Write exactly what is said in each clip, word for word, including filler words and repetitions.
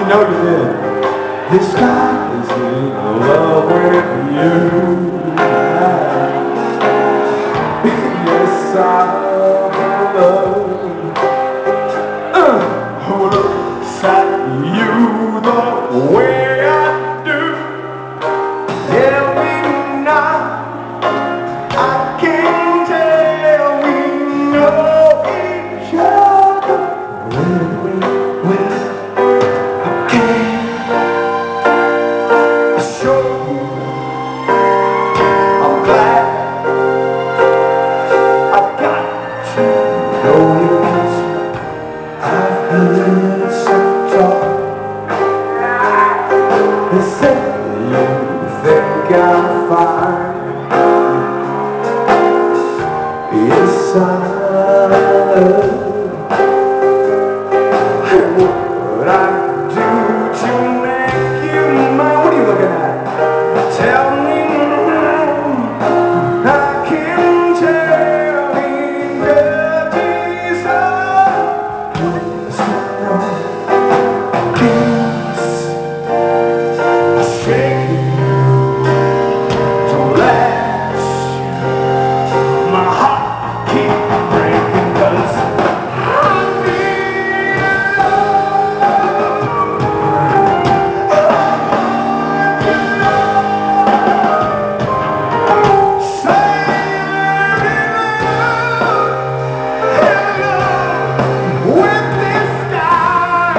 know you did. This guy is in love with you. Yes, I'm in love. Uh, who looks at you the way I do? Every night I can tell we know each other. When we, when I can't show you, I'm glad I got to know you. I've heard some talk. They say you think I'm fine. Yes, I love. What I do to make you mine? What are you looking at? Tell me I can tell me that these are things shake you, don't last. My heart keep breaking 'cause I need love. Say you're in love, in love with this guy.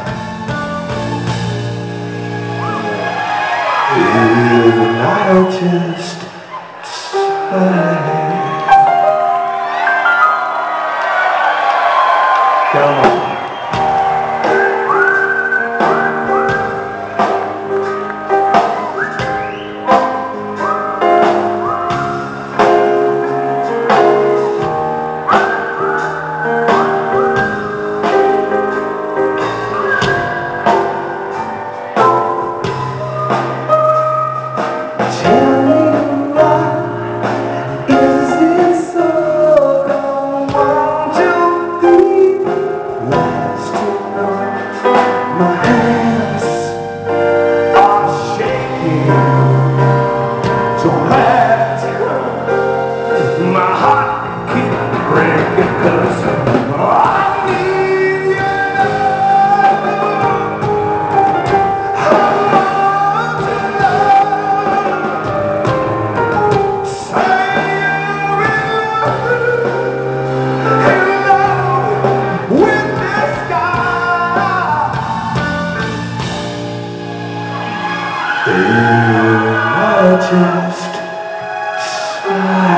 And I'll just say, come on. Tell me why is it so long? One, two, three, last to know. My hands are shaking, don't last. My heart keeps breaking 'cause I need you. I want to love. Say you're in love, in love with this guy. And I just sigh.